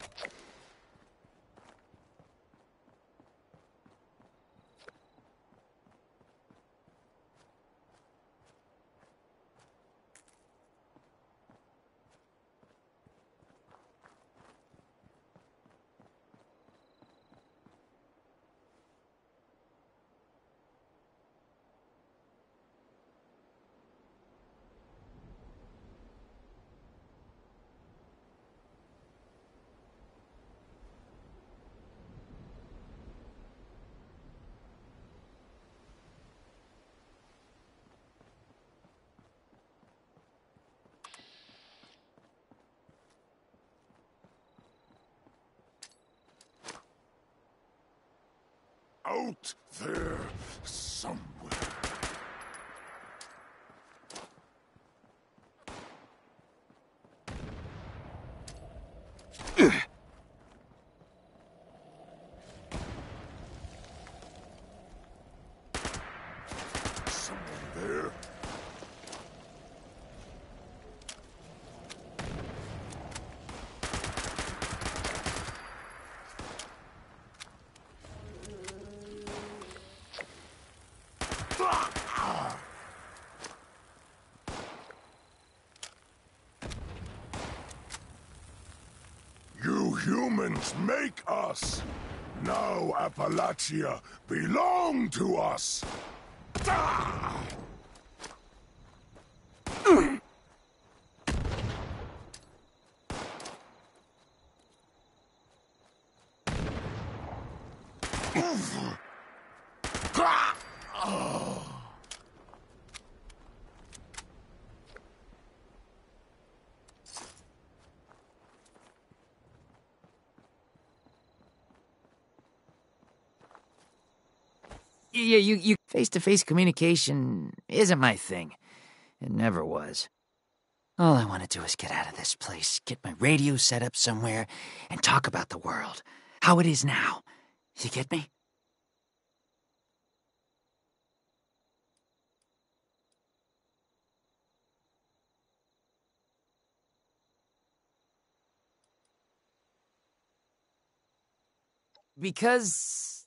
Out there somewhere. Someone there. You humans make us. Now Appalachia belong to us. Yeah, you face-to-face communication isn't my thing. It never was. All I want to do is get out of this place, get my radio set up somewhere, and talk about the world. How it is now. You get me? Because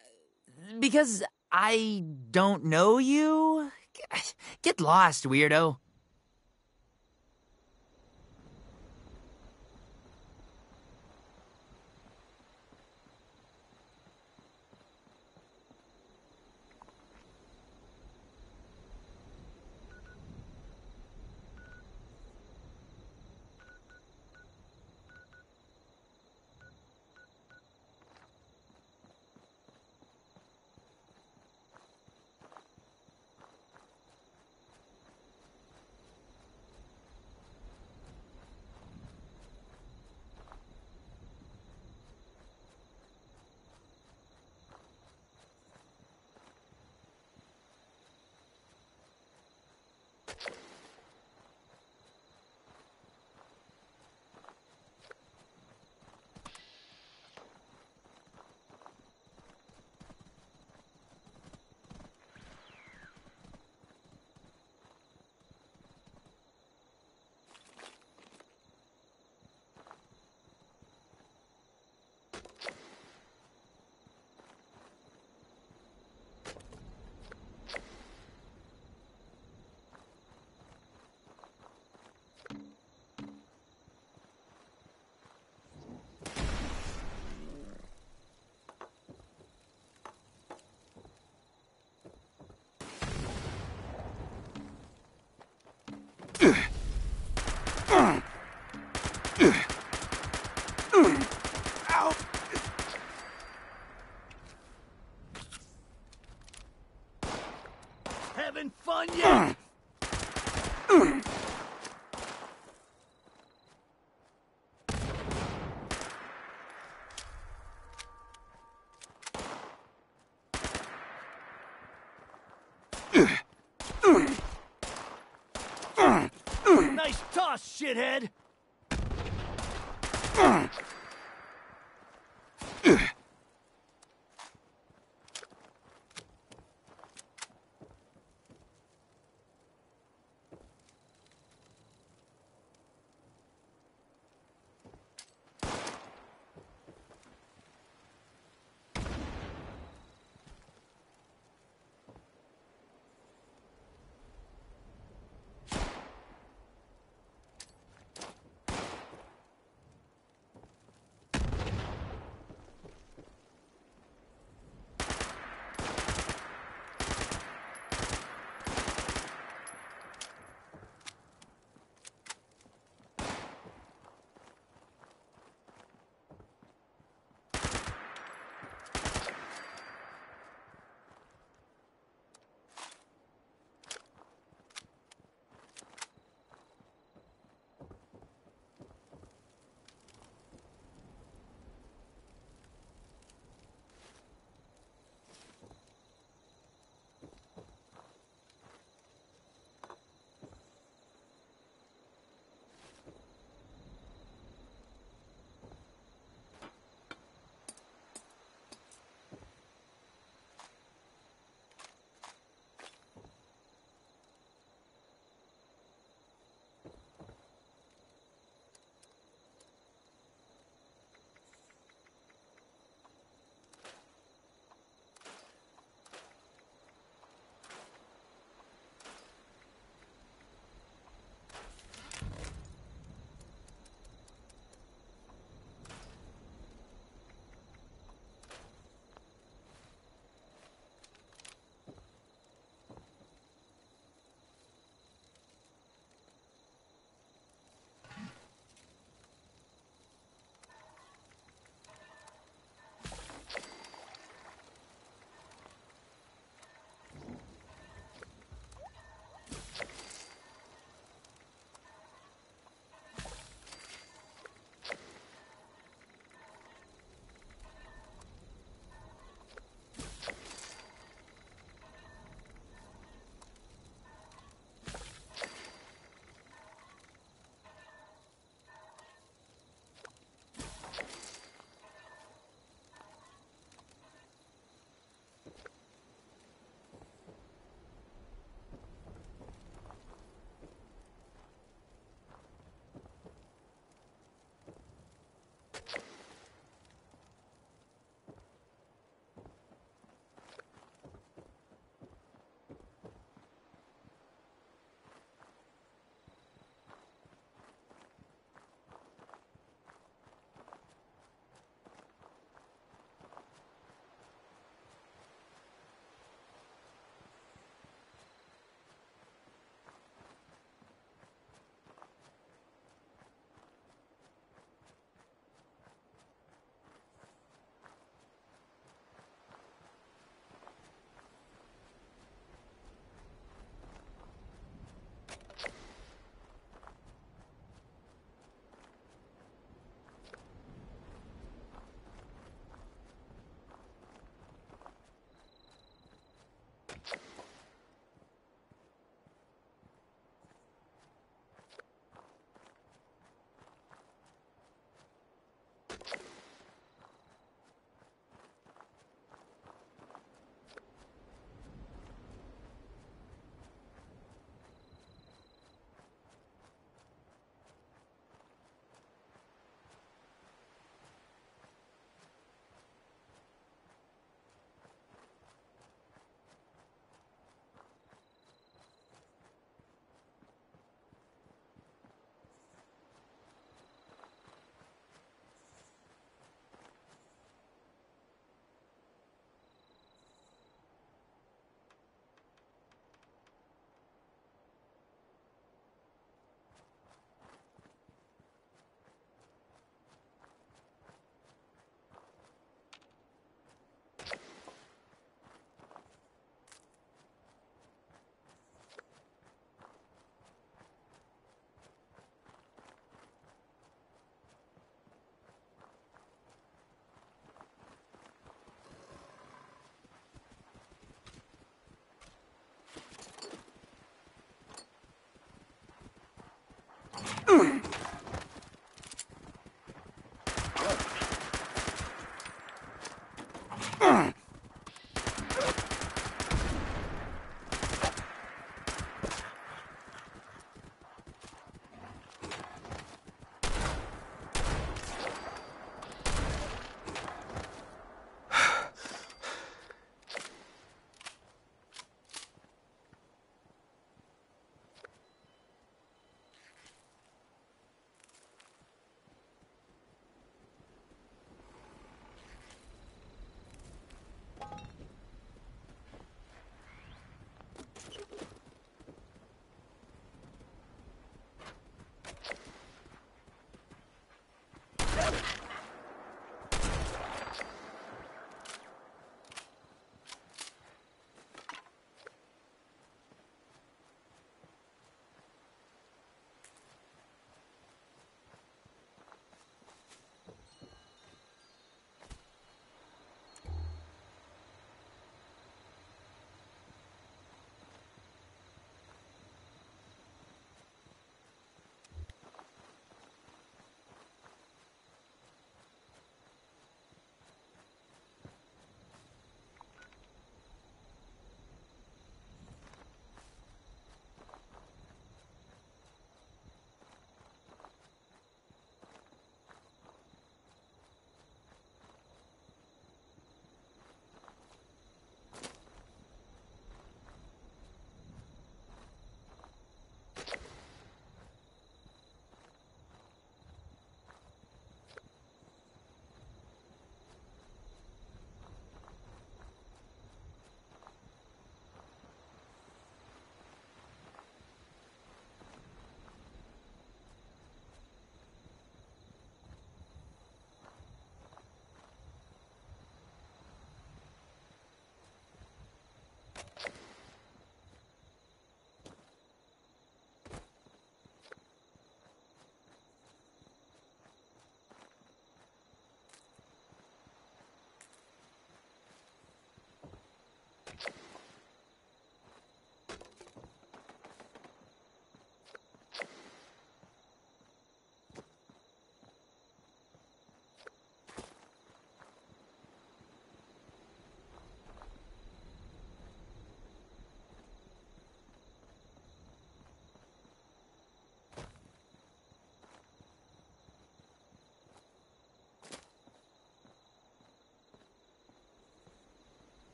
I don't know you? Get lost, weirdo. Having fun yet? Nice toss, shithead!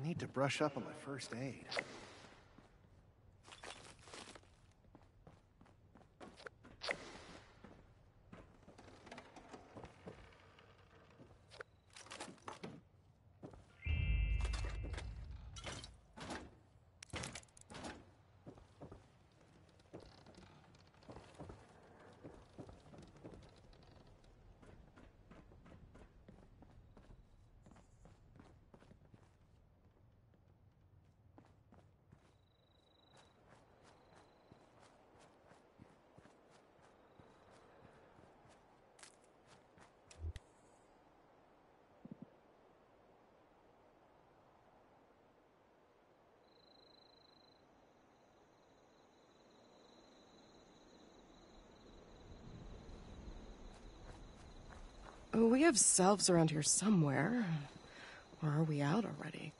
need to brush up on my first aid. We have selves around here somewhere. Or are we out already?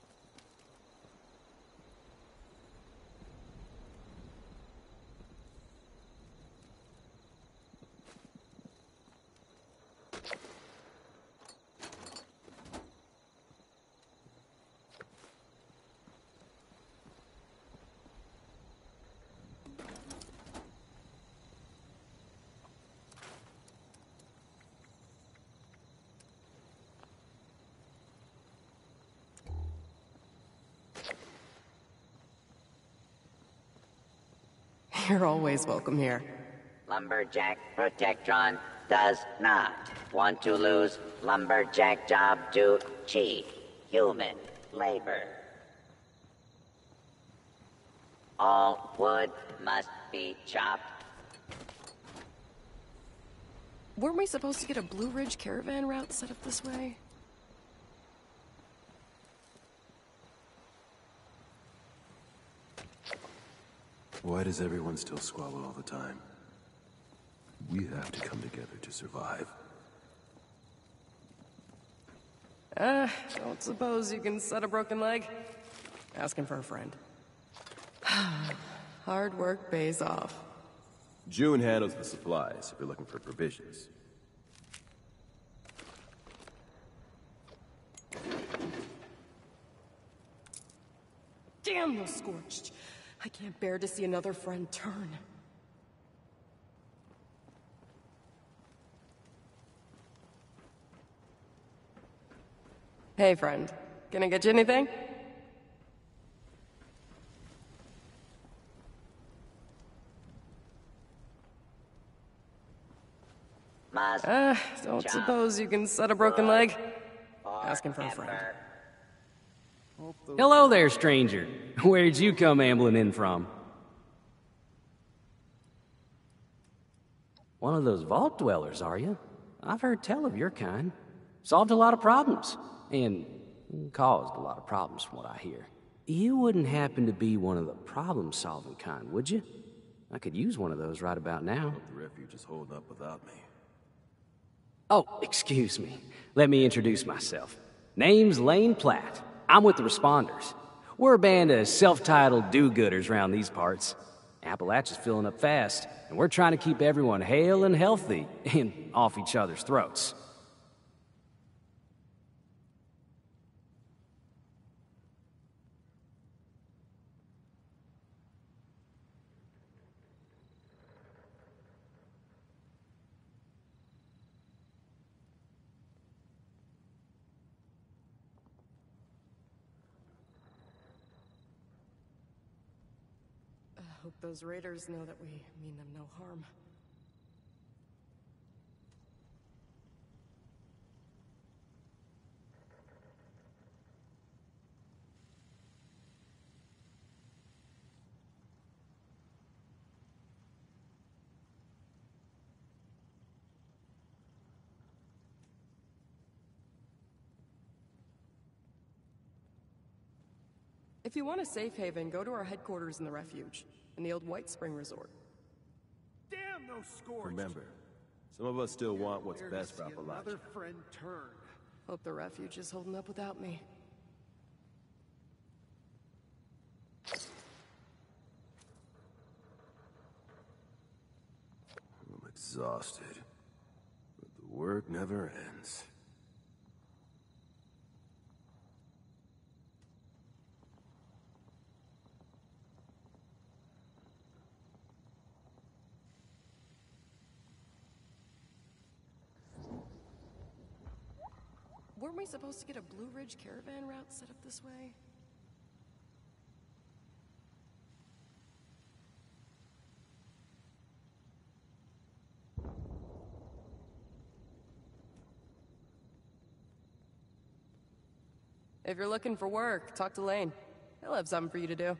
You're always welcome here. Lumberjack Protectron does not want to lose lumberjack job to cheap human labor. All wood must be chopped. Weren't we supposed to get a Blue Ridge caravan route set up this way? Why does everyone still squabble all the time? We have to come together to survive. Don't suppose you can set a broken leg? Asking for a friend. Hard work pays off. June handles the supplies if you're looking for provisions. Damn those Scorched! I can't bear to see another friend turn. Hey, friend. Can I get you anything? Don't suppose you can set a broken leg? Asking for a friend. Hello there, stranger. Where'd you come ambling in from? One of those vault dwellers, are you? I've heard tell of your kind. Solved a lot of problems. And caused a lot of problems from what I hear. You wouldn't happen to be one of the problem-solving kind, would you? I could use one of those right about now. The refuge is holding up without me. Oh, excuse me. Let me introduce myself. Name's Lane Platt. I'm with the Responders. We're a band of self-titled do-gooders around these parts. Appalachia's filling up fast, and we're trying to keep everyone hale and healthy and off each other's throats. Hope those raiders know that we mean them no harm. If you want a safe haven, go to our headquarters in the refuge, in the old White Spring Resort. Damn those Scorched! Remember, some of us still want what's best for Appalachia. Another friend turn. Hope the refuge is holding up without me. I'm exhausted, but the work never ends. weren't we supposed to get a Blue Ridge caravan route set up this way? If you're looking for work, talk to Lane. He'll have something for you to do.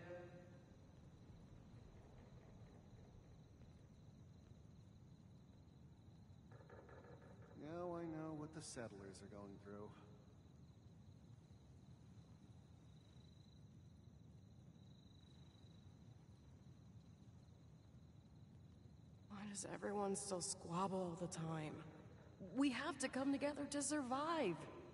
Now I know what the settlers are going through. Why does everyone still squabble all the time? We have to come together to survive.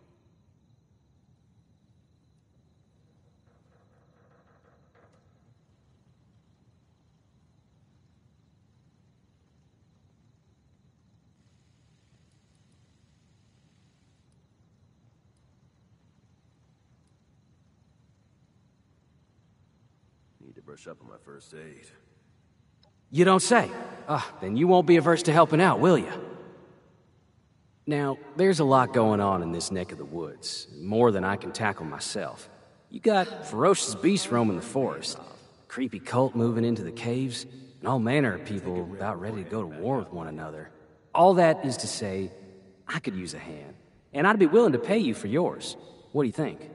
Need to brush up on my first aid. You don't say. Then you won't be averse to helping out, will you? Now, there's a lot going on in this neck of the woods, more than I can tackle myself. You got ferocious beasts roaming the forest, creepy cult moving into the caves, and all manner of people about ready to go to war with one another. All that is to say, I could use a hand, and I'd be willing to pay you for yours. What do you think?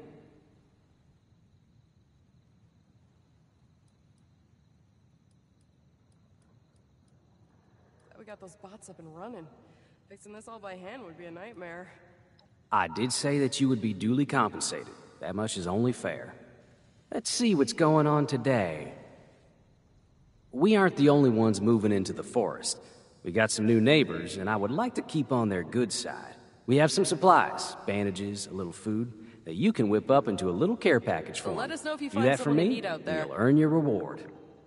We got those bots up and running. Fixing this all by hand would be a nightmare. I did say that you would be duly compensated. That much is only fair. Let's see what's going on today. We aren't the only ones moving into the forest. We got some new neighbors, and I would like to keep on their good side. We have some supplies, bandages, a little food, that you can whip up into a little care package for Well, let them. us know if you Do find that for someone to me, eat out and there. you'll earn your reward.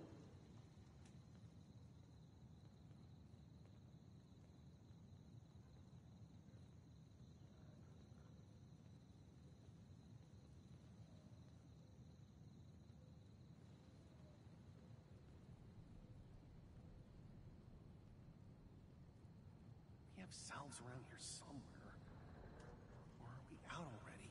We have salves around here somewhere. Or are we out already?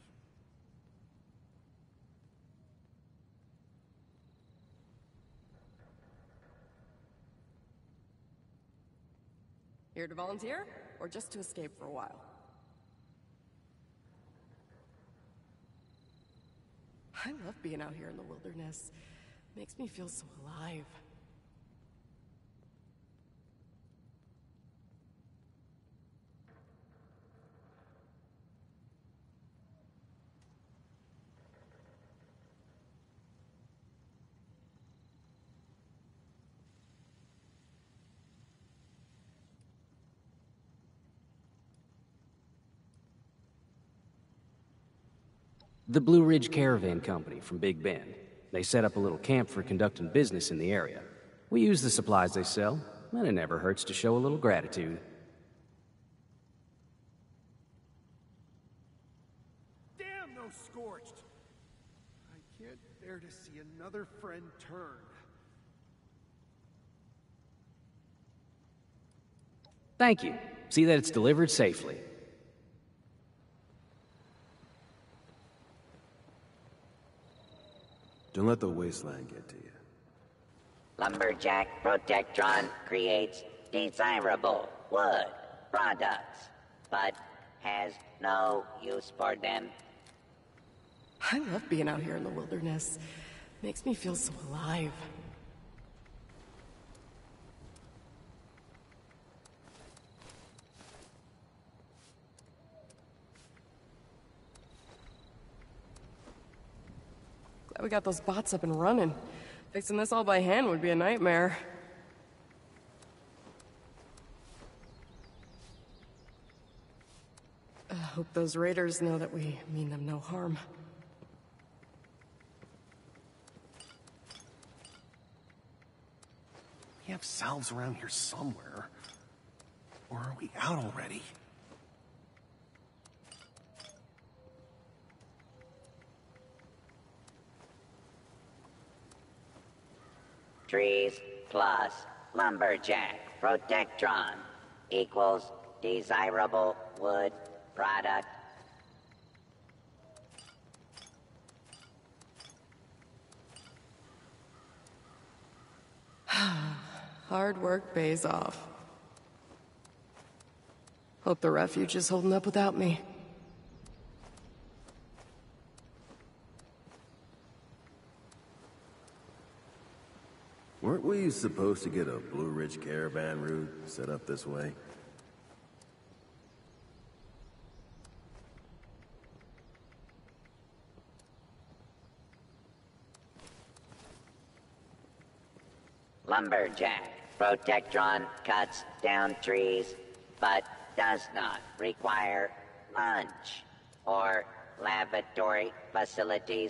Here to volunteer, or just to escape for a while? I love being out here in the wilderness. Makes me feel so alive. The Blue Ridge Caravan Company from Big Bend. They set up a little camp for conducting business in the area. We use the supplies they sell, and it never hurts to show a little gratitude. Damn those scorched! I can't bear to see another friend turn. Thank you. See that it's delivered safely. Don't let the wasteland get to you. Lumberjack Protectron creates desirable wood products, but has no use for them. I love being out here in the wilderness. Makes me feel so alive. Glad we got those bots up and running. Fixing this all by hand would be a nightmare. I hope those raiders know that we mean them no harm. We have salves around here somewhere. Or are we out already? Trees plus Lumberjack Protectron equals desirable wood product. Hard work pays off. Hope the refuge is holding up without me. Weren't we supposed to get a Blue Ridge caravan route set up this way? Lumberjack. Protectron cuts down trees, but does not require lunch or lavatory facilities.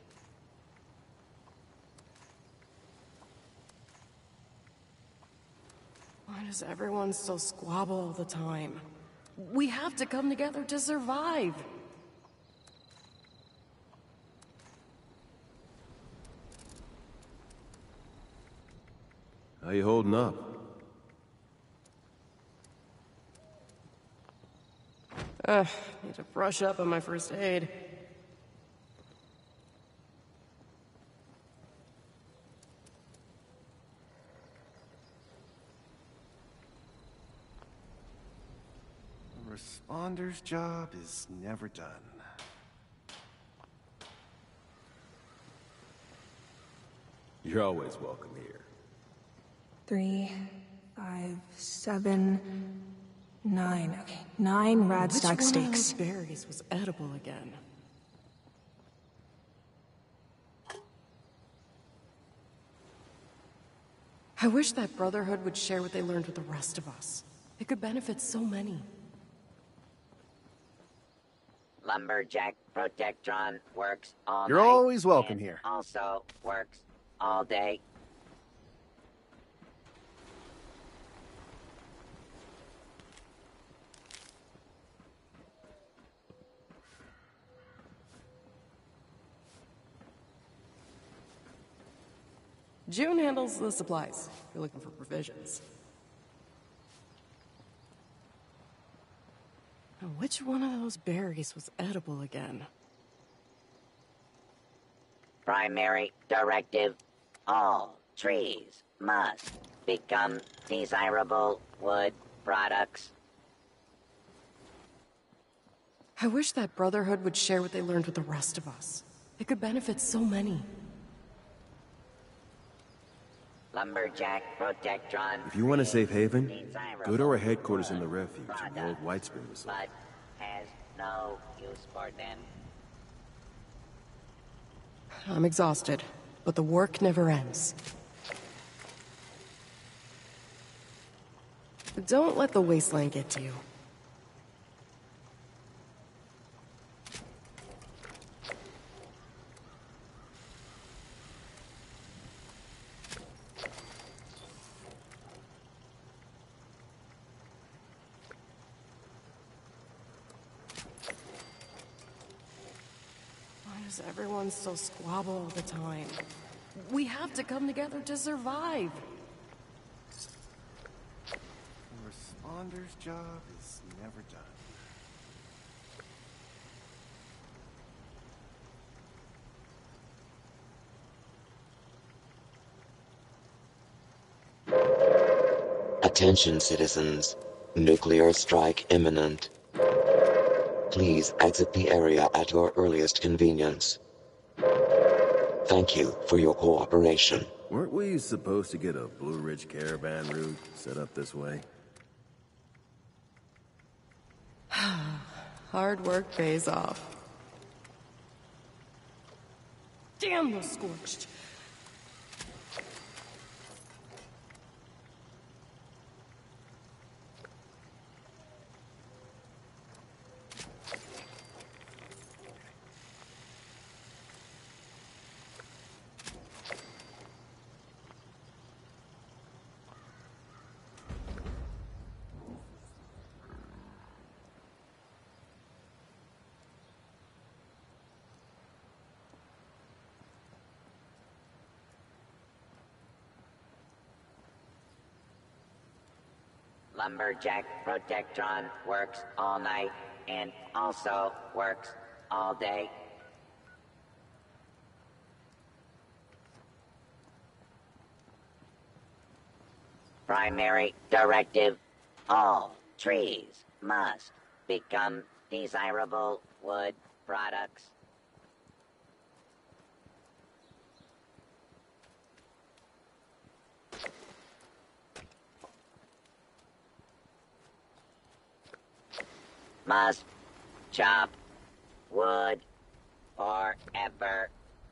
Why does everyone still squabble all the time? We have to come together to survive. How you holding up? Need to brush up on my first aid. The responder's job is never done. You're always welcome here. 3, 5, 7, 9. Okay, 9 Radstock Which one of those steaks. berries was edible again? I wish that Brotherhood would share what they learned with the rest of us. It could benefit so many. Lumberjack Protectron works all You're night always welcome and here. Also works all day. June handles the supplies, if you're looking for provisions. Now, which one of those berries was edible again? Primary directive. All trees must become desirable wood products. I wish that Brotherhood would share what they learned with the rest of us. It could benefit so many. Lumberjack Protectron. If you want a safe haven, desirable go to our headquarters in the wood refuge in the old products, White Spring Resort. but has no use for them. I'm exhausted, but the work never ends. Don't let the wasteland get to you. Why does everyone still squabble all the time? We have to come together to survive. The responder's job is never done. Attention citizens. Nuclear strike imminent. Please exit the area at your earliest convenience. Thank you for your cooperation. Weren't we supposed to get a Blue Ridge caravan route set up this way? Hard work pays off. Damn those scorched! Lumberjack Protectron works all night and also works all day. primary directive. All trees must become desirable wood products. Must chop wood forever.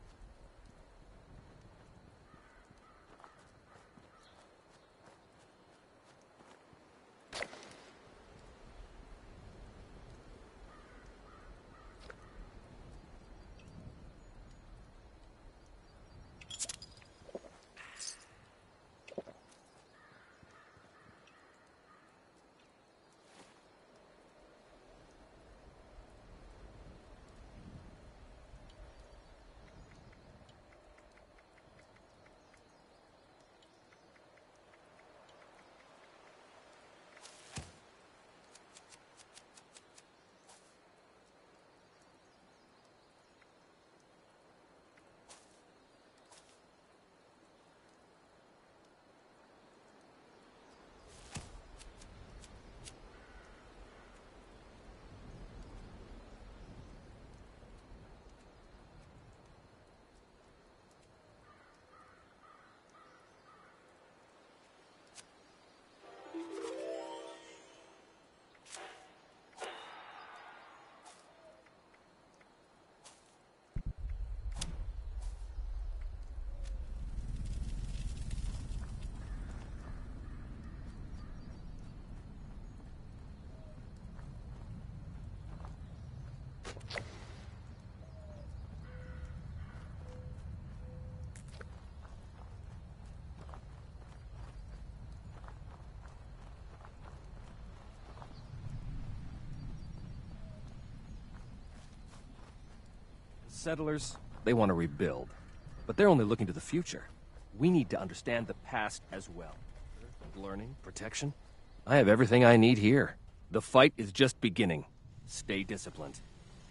Settlers, they want to rebuild. But they're only looking to the future. We need to understand the past as well. Learning, protection. I have everything I need here. The fight is just beginning. Stay disciplined.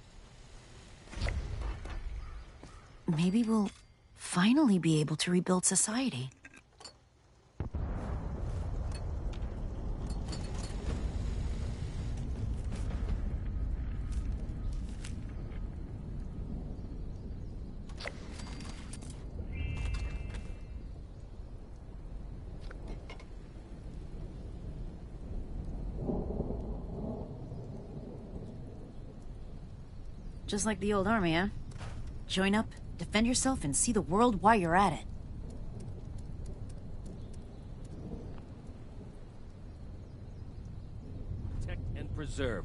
Maybe we'll finally be able to rebuild society. Just like the old army, huh? Join up, defend yourself, and see the world while you're at it. Protect and preserve.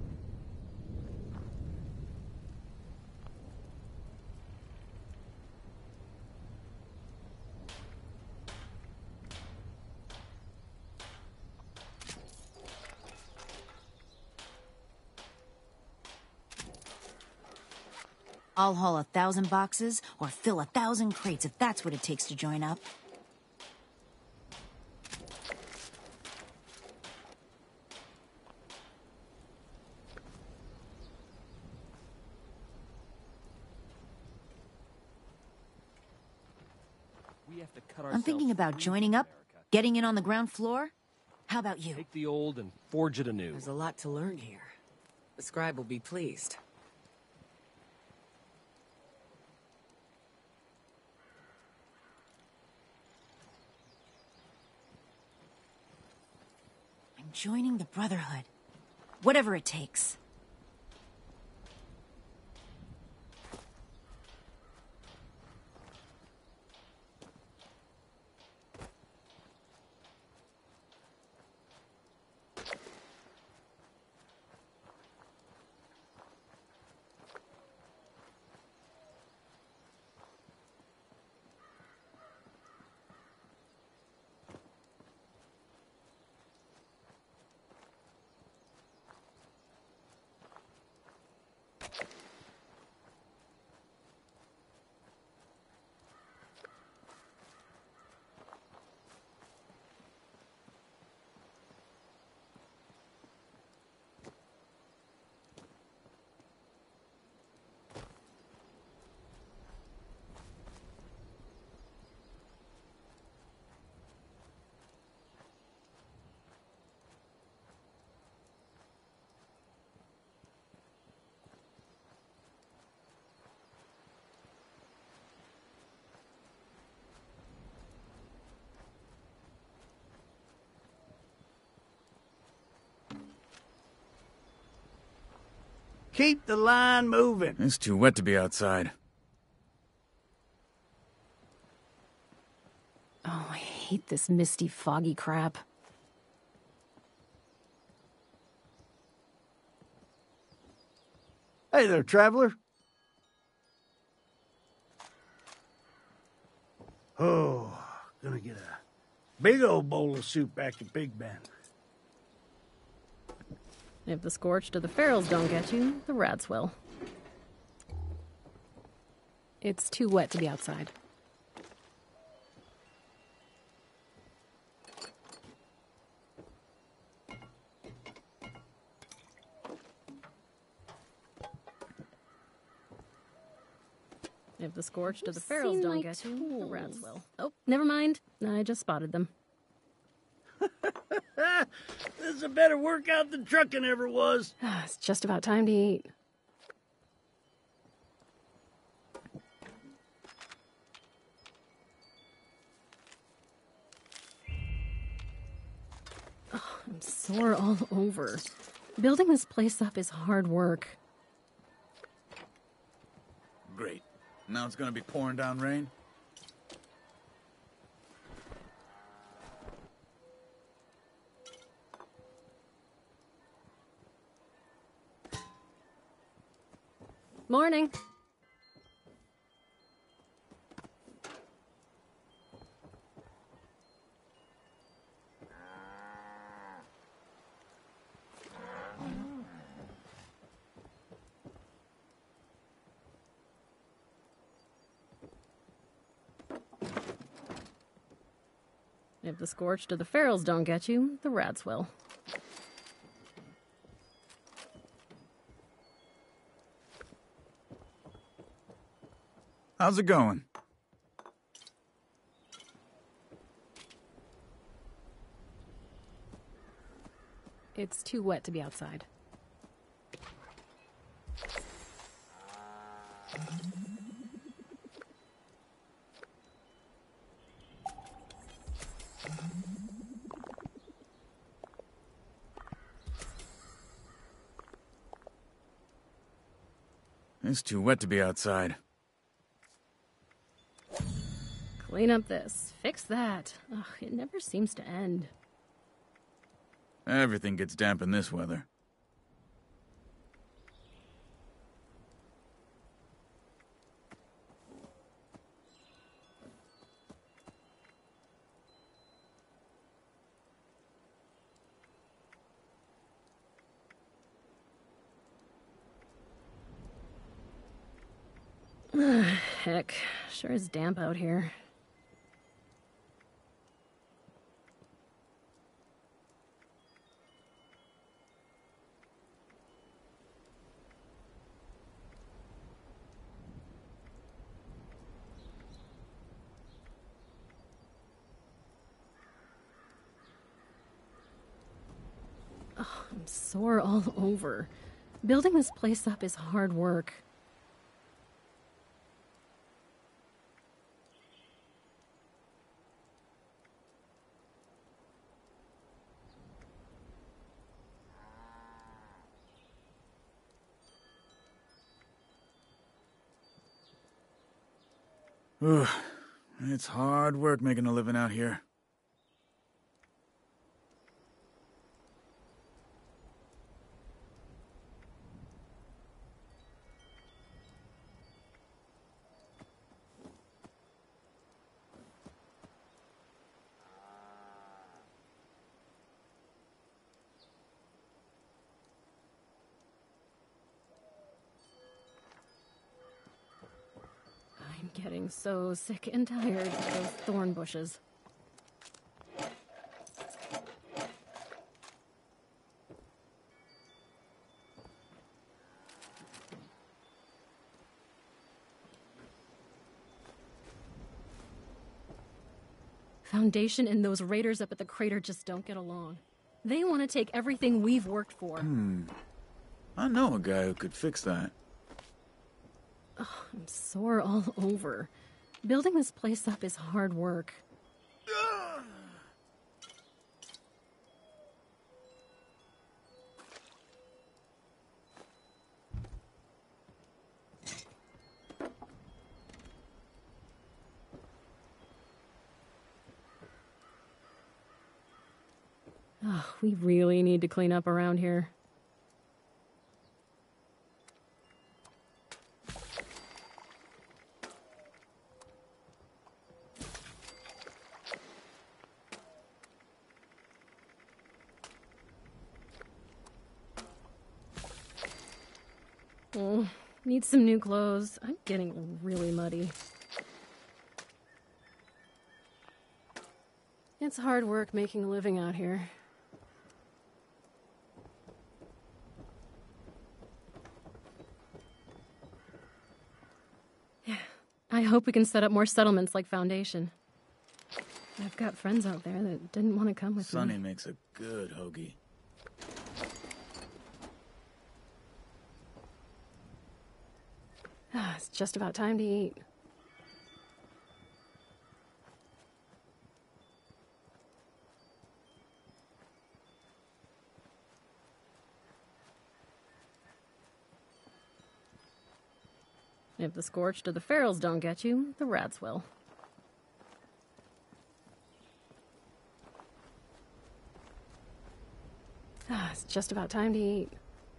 I'll haul 1,000 boxes or fill 1,000 crates if that's what it takes to join up. We have to cut I'm thinking about joining up, getting in on the ground floor. How about you? Take the old and forge it anew. There's a lot to learn here. The scribe will be pleased. I'm joining the Brotherhood. Whatever it takes. Keep the line moving. It's too wet to be outside. Oh, I hate this misty, foggy crap. Hey there, traveler. Oh, gonna get a big old bowl of soup back to Big Ben. If the Scorched or the Ferals don't get you, the rats will. It's too wet to be outside. If the Scorched or the Ferals don't get you, the rats will. Oh, never mind. I just spotted them. This is a better workout than trucking ever was. It's just about time to eat. Oh, I'm sore all over. Building this place up is hard work. Great. Now it's gonna be pouring down rain? Morning. If the Scorched or the Ferals don't get you, the rats will. How's it going? It's too wet to be outside. It's too wet to be outside. Clean up this. Fix that. Ugh, it never seems to end. Everything gets damp in this weather. Heck, sure is damp out here. Oh, I'm sore all over. Building this place up is hard work. Ugh, it's hard work making a living out here. I'm getting so sick and tired of those thorn bushes. Foundation and those raiders up at the crater just don't get along. They want to take everything we've worked for. I know a guy who could fix that. Oh, I'm sore all over. Building this place up is hard work. Oh, we really need to clean up around here. Oh, need some new clothes. I'm getting really muddy. It's hard work making a living out here. Yeah, I hope we can set up more settlements like Foundation. I've got friends out there that didn't want to come with me. Sonny makes a good hoagie. It's just about time to eat. If the Scorched or the Ferals don't get you, the rats will. It's just about time to eat.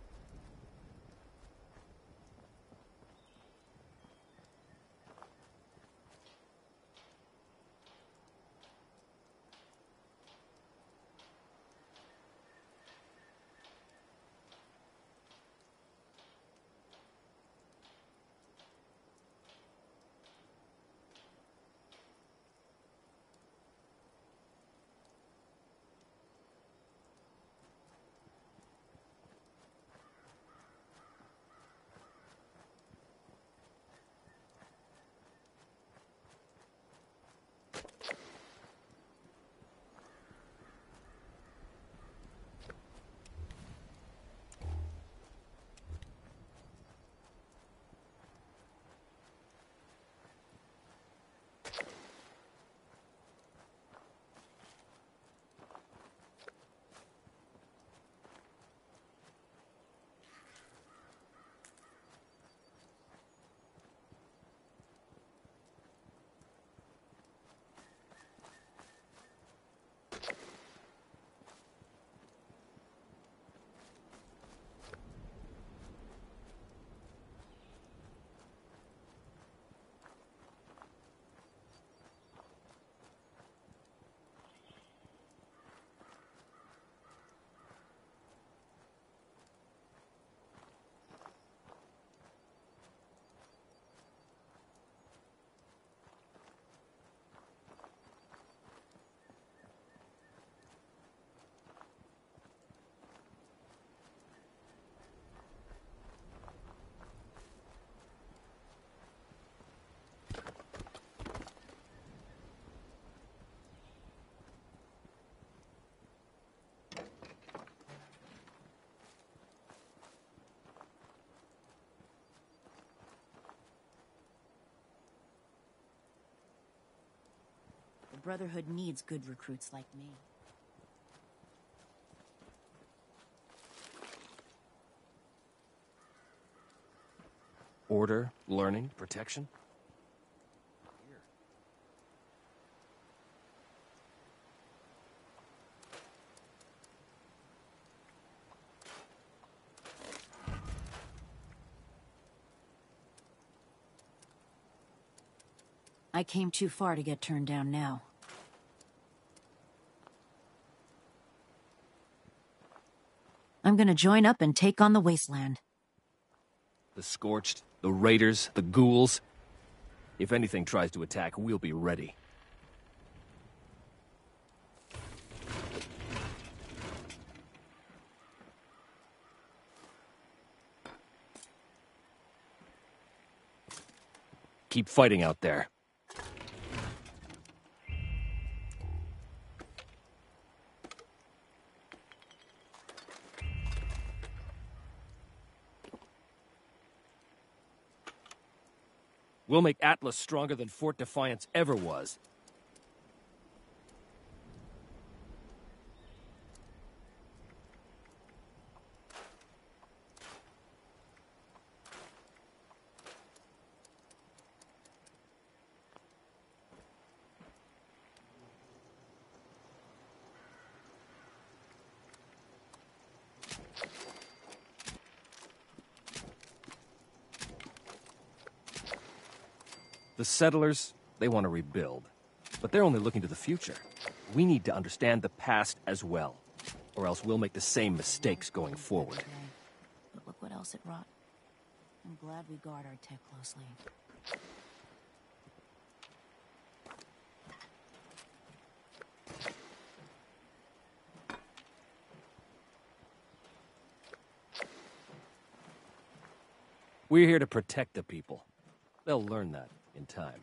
The Brotherhood needs good recruits like me. Order, learning, protection? I came too far to get turned down now. I'm gonna join up and take on the Wasteland. The Scorched, the Raiders, the Ghouls. If anything tries to attack, we'll be ready. Keep fighting out there. We'll make Atlas stronger than Fort Defiance ever was. The settlers, they want to rebuild. But they're only looking to the future. We need to understand the past as well. Or else we'll make the same mistakes going forward. But look what else it wrought. I'm glad we guard our tech closely. We're here to protect the people. They'll learn that in time.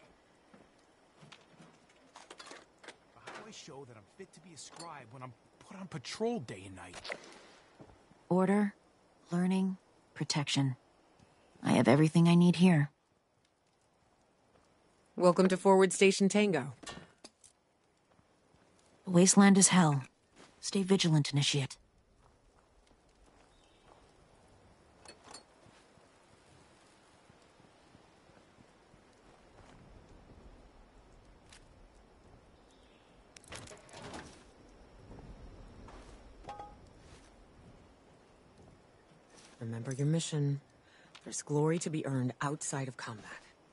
How do I show that I'm fit to be a scribe when I'm put on patrol day and night? Order, learning, protection. I have everything I need here. Welcome to Forward Station Tango. The wasteland is hell. Stay vigilant, Initiate. Remember your mission. There's glory to be earned outside of combat.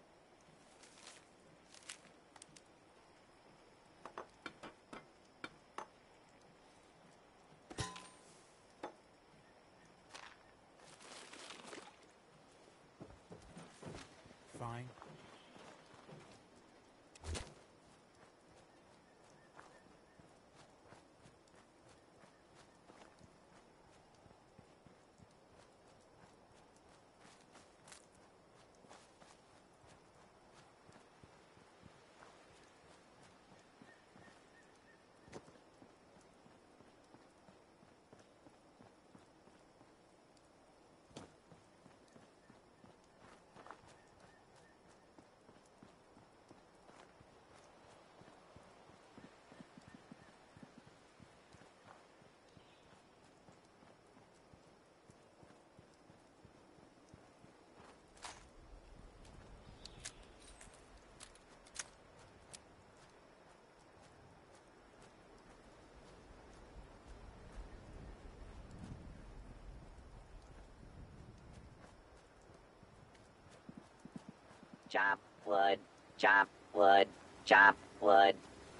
Fine. Chop wood, chop wood, chop wood.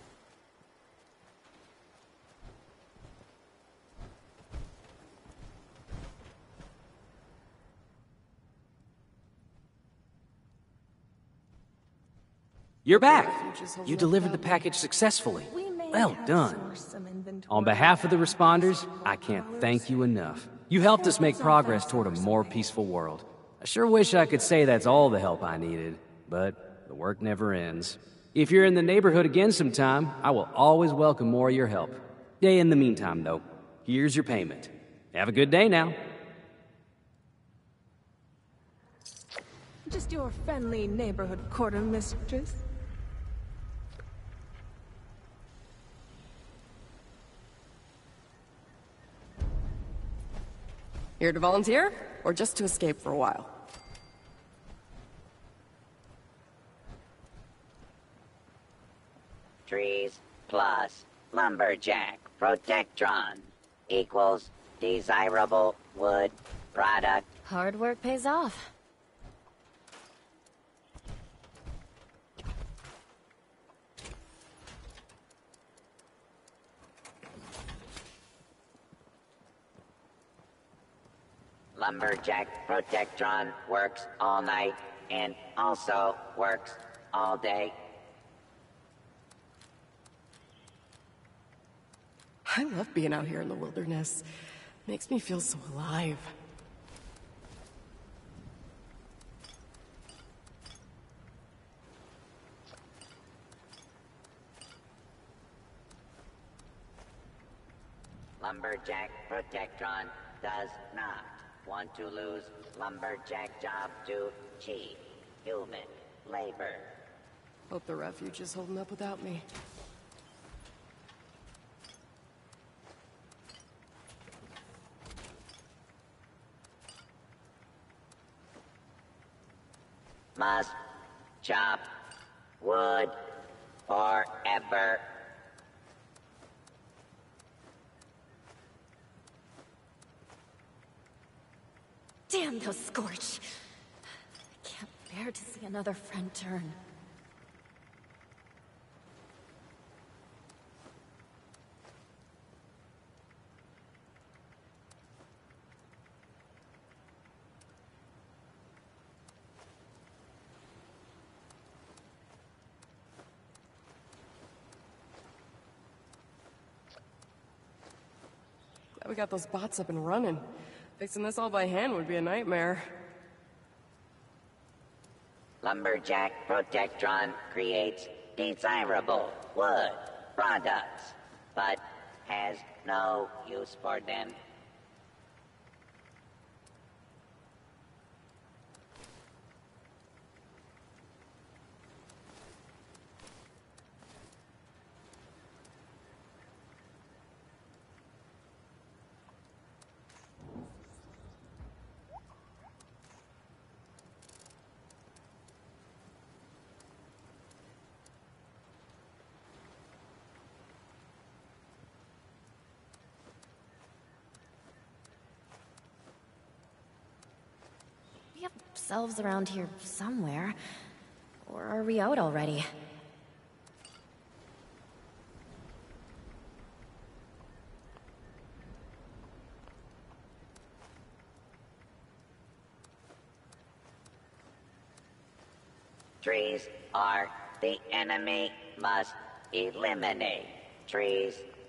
You're back! You delivered the package successfully. Well done. On behalf of the responders, I can't thank you enough. You helped us make progress toward a more peaceful world. I sure wish I could say that's all the help I needed, but the work never ends. If you're in the neighborhood again sometime, I will always welcome more of your help. In the meantime, though, here's your payment. Have a good day now. Just your friendly neighborhood quartermistress. Here to volunteer, or just to escape for a while? Trees plus lumberjack protectron equals desirable wood product. Hard work pays off. Lumberjack protectron works all night and also works all day. I love being out here in the wilderness. Makes me feel so alive. Lumberjack protectron does not want to lose lumberjack job to cheap human labor. Hope the refuge is holding up without me. Must chop wood forever. Damn those Scorch! I can't bear to see another friend turn. Glad we got those bots up and running. Fixing this all by hand would be a nightmare. Lumberjack Protectron creates desirable wood products, but has no use for them. We have selves around here somewhere. Or are we out already? Trees are the enemy. Must eliminate trees